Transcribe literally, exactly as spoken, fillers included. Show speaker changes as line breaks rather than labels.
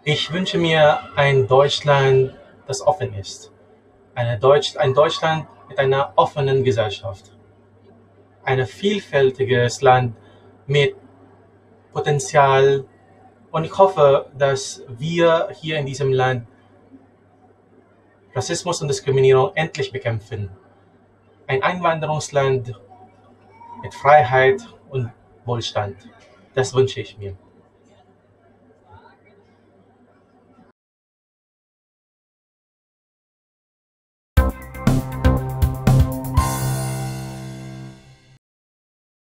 Ich wünsche mir ein Deutschland, das offen ist. Eine Deutsch, ein Deutschland mit einer offenen Gesellschaft. Ein vielfältiges Land mit Potenzial. Und ich hoffe, dass wir hier in diesem Land Rassismus und Diskriminierung endlich bekämpfen. Ein Einwanderungsland mit Freiheit und Wohlstand. Das wünsche ich mir.